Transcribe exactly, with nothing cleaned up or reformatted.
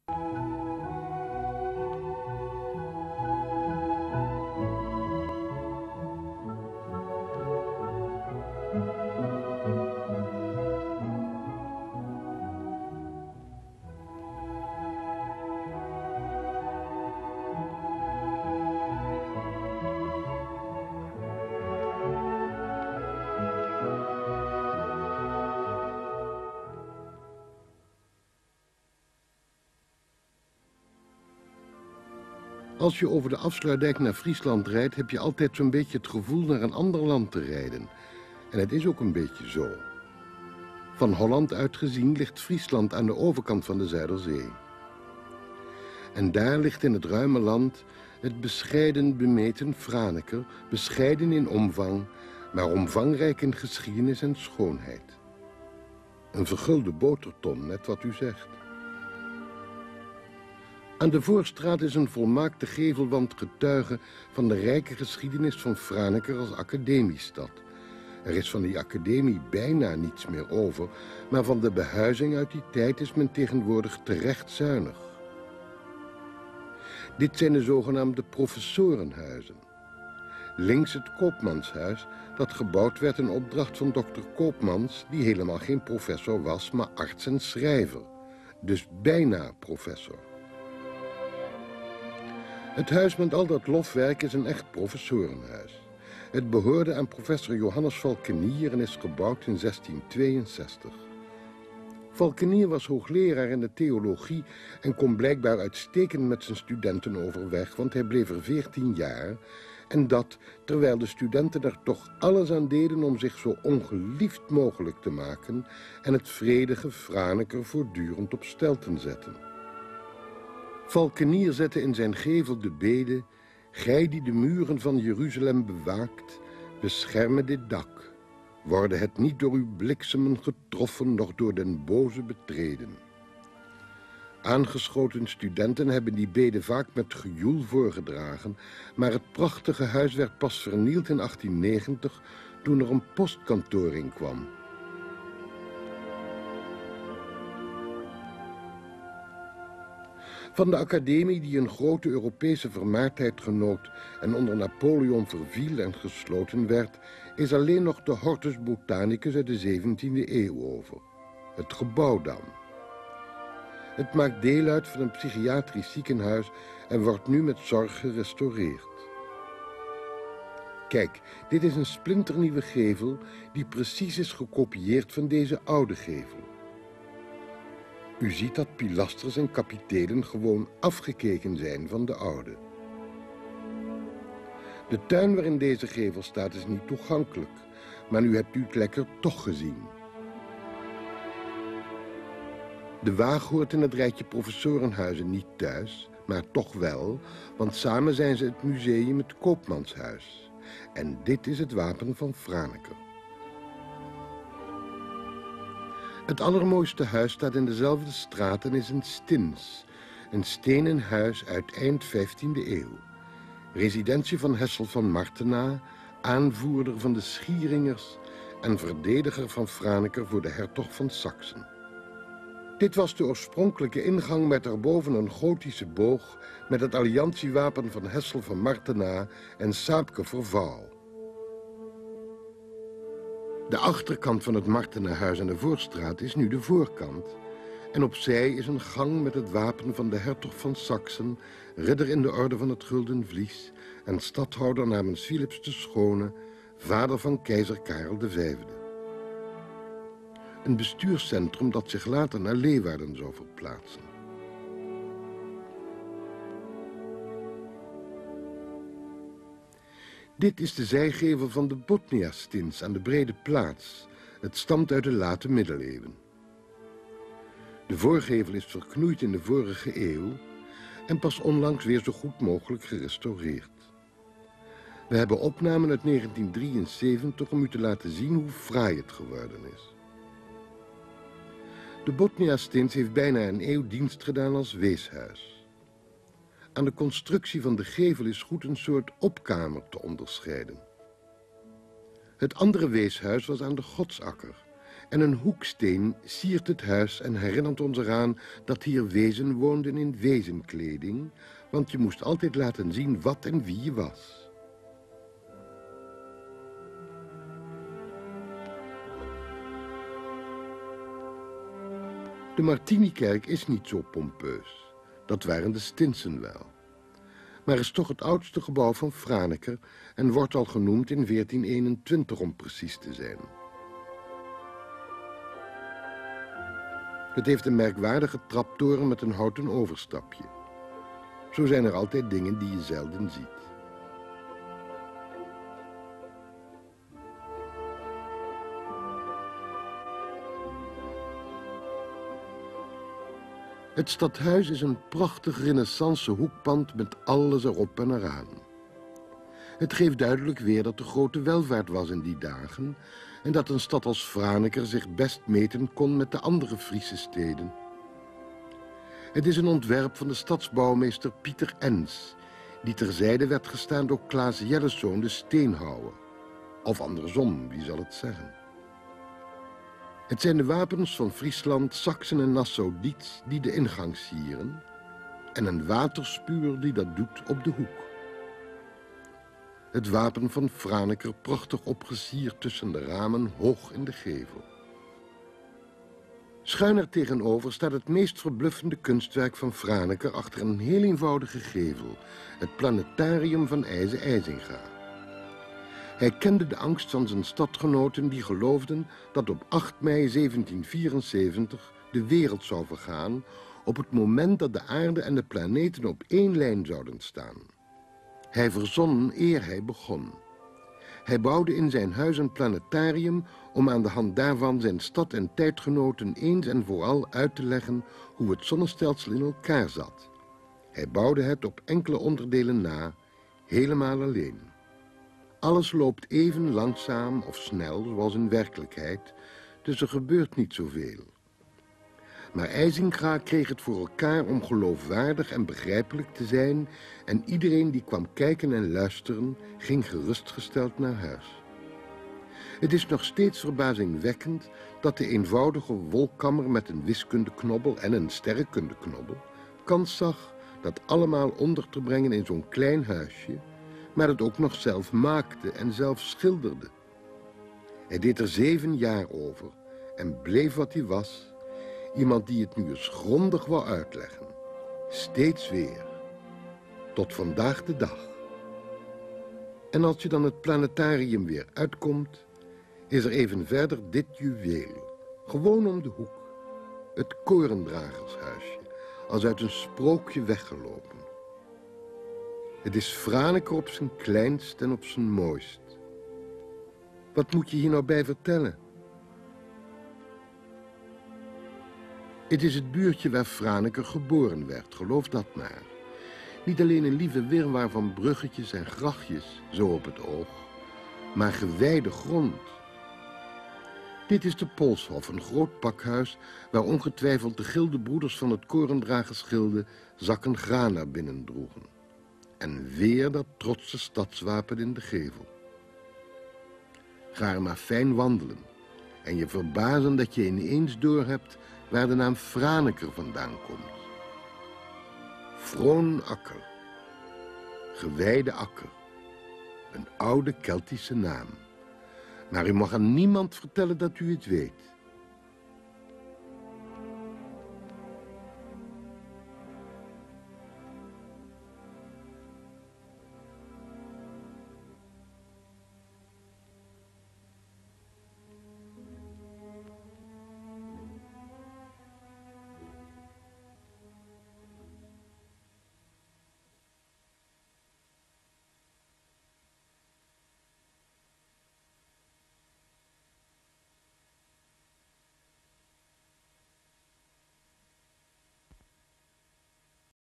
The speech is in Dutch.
Als je over de Afsluitdijk naar Friesland rijdt, heb je altijd zo'n beetje het gevoel naar een ander land te rijden. En het is ook een beetje zo. Van Holland uit gezien ligt Friesland aan de overkant van de Zuiderzee. En daar ligt in het ruime land het bescheiden bemeten Franeker, bescheiden in omvang, maar omvangrijk in geschiedenis en schoonheid. Een vergulde boterton, net wat u zegt. Aan de Voorstraat is een volmaakte gevelwand getuige van de rijke geschiedenis van Franeker als academiestad. Er is van die academie bijna niets meer over, maar van de behuizing uit die tijd is men tegenwoordig terecht zuinig. Dit zijn de zogenaamde professorenhuizen. Links het Koopmanshuis, dat gebouwd werd in opdracht van dokter Koopmans, die helemaal geen professor was, maar arts en schrijver. Dus bijna professor. Het huis met al dat lofwerk is een echt professorenhuis. Het behoorde aan professor Johannes Valkenier en is gebouwd in zestien tweeënzestig. Valkenier was hoogleraar in de theologie en kon blijkbaar uitstekend met zijn studenten overweg, want hij bleef er veertien jaar. En dat terwijl de studenten er toch alles aan deden om zich zo ongeliefd mogelijk te maken en het vredige Franeker voortdurend op stelten zetten. Valkenier zette in zijn gevel de bede: gij die de muren van Jeruzalem bewaakt, bescherme dit dak. Worden het niet door uw bliksemen getroffen, noch door den boze betreden. Aangeschoten studenten hebben die bede vaak met gejoel voorgedragen, maar het prachtige huis werd pas vernield in achttien negentig, toen er een postkantoor in kwam. Van de academie, die een grote Europese vermaardheid genoot en onder Napoleon verviel en gesloten werd, is alleen nog de Hortus Botanicus uit de zeventiende eeuw over. Het gebouw dan. Het maakt deel uit van een psychiatrisch ziekenhuis en wordt nu met zorg gerestaureerd. Kijk, dit is een splinternieuwe gevel die precies is gekopieerd van deze oude gevel. U ziet dat pilasters en kapitelen gewoon afgekeken zijn van de oude. De tuin waarin deze gevel staat is niet toegankelijk, maar nu hebt u het lekker toch gezien. De Waag hoort in het rijtje professorenhuizen niet thuis, maar toch wel, want samen zijn ze het museum het Koopmanshuis. En dit is het wapen van Franeker. Het allermooiste huis staat in dezelfde straat en is een stins, een stenen huis uit eind vijftiende eeuw. Residentie van Hessel van Martena, aanvoerder van de Schieringers en verdediger van Franeker voor de hertog van Saksen. Dit was de oorspronkelijke ingang met daarboven een gotische boog met het alliantiewapen van Hessel van Martena en Saapke Vervaal. De achterkant van het Martenahuis aan de Voorstraat is nu de voorkant. En opzij is een gang met het wapen van de hertog van Saksen, ridder in de orde van het Gulden Vlies en stadhouder namens Philips de Schone, vader van keizer Karel de Vijfde. Een bestuurscentrum dat zich later naar Leeuwarden zou verplaatsen. Dit is de zijgevel van de Botnia-stins aan de Brede Plaats. Het stamt uit de late middeleeuwen. De voorgevel is verknoeid in de vorige eeuw en pas onlangs weer zo goed mogelijk gerestaureerd. We hebben opnamen uit negentien drieënzeventig om u te laten zien hoe fraai het geworden is. De Botnia-stins heeft bijna een eeuw dienst gedaan als weeshuis. Aan de constructie van de gevel is goed een soort opkamer te onderscheiden. Het andere weeshuis was aan de Godsakker En een hoeksteen siert het huis en herinnert ons eraan dat hier wezen woonden in wezenkleding, want je moest altijd laten zien wat en wie je was. De Martinikerk is niet zo pompeus. Dat waren de Stinsen wel. Maar is toch het oudste gebouw van Franeker en wordt al genoemd in veertien eenentwintig om precies te zijn. Het heeft een merkwaardige traptoren met een houten overstapje. Zo zijn er altijd dingen die je zelden ziet. Het stadhuis is een prachtig renaissance hoekpand met alles erop en eraan. Het geeft duidelijk weer dat er grote welvaart was in die dagen en dat een stad als Franeker zich best meten kon met de andere Friese steden. Het is een ontwerp van de stadsbouwmeester Pieter Ens, die terzijde werd gestaan door Klaas Jelleszoon de steenhouwer. Of andersom, wie zal het zeggen? Het zijn de wapens van Friesland, Saksen en Nassau-Dietz die de ingang sieren en een waterspuur die dat doet op de hoek. Het wapen van Franeker prachtig opgesierd tussen de ramen hoog in de gevel. Schuin er tegenover staat het meest verbluffende kunstwerk van Franeker achter een heel eenvoudige gevel, het planetarium van IJze IJzinga. Hij kende de angst van zijn stadgenoten die geloofden dat op acht mei zeventienhonderdvierenzeventig de wereld zou vergaan op het moment dat de aarde en de planeten op één lijn zouden staan. Hij verzon eer hij begon. Hij bouwde in zijn huis een planetarium om aan de hand daarvan zijn stad en tijdgenoten eens en vooral uit te leggen hoe het zonnestelsel in elkaar zat. Hij bouwde het op enkele onderdelen na, helemaal alleen. Alles loopt even langzaam of snel zoals in werkelijkheid, dus er gebeurt niet zoveel. Maar IJzinga kreeg het voor elkaar om geloofwaardig en begrijpelijk te zijn en iedereen die kwam kijken en luisteren ging gerustgesteld naar huis. Het is nog steeds verbazingwekkend dat de eenvoudige wolkammer met een wiskundeknobbel en een sterrenkundeknobbel kans zag dat allemaal onder te brengen in zo'n klein huisje, maar het ook nog zelf maakte en zelf schilderde. Hij deed er zeven jaar over en bleef wat hij was, iemand die het nu eens grondig wou uitleggen. Steeds weer. Tot vandaag de dag. En als je dan het planetarium weer uitkomt, is er even verder dit juweel. Gewoon om de hoek. Het korendragershuisje, als uit een sprookje weggelopen. Het is Franeker op zijn kleinst en op zijn mooist. Wat moet je hier nou bij vertellen? Het is het buurtje waar Franeker geboren werd, geloof dat maar. Niet alleen een lieve wirwar van bruggetjes en grachtjes, zo op het oog, maar gewijde grond. Dit is de Polshof, een groot pakhuis waar ongetwijfeld de gildebroeders van het Korendragersgilde zakken graan naar binnen droegen. En weer dat trotse stadswapen in de gevel. Ga er maar fijn wandelen en je verbazen dat je ineens doorhebt waar de naam Franeker vandaan komt. Vroon akker, gewijde akker, een oude Keltische naam. Maar u mag aan niemand vertellen dat u het weet.